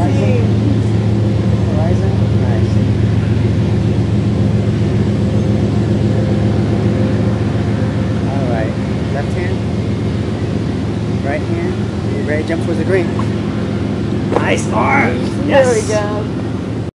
Horizon. Nice. All right. Left hand. Right hand. You ready to jump towards the green? Nice arms. Yes. There we go.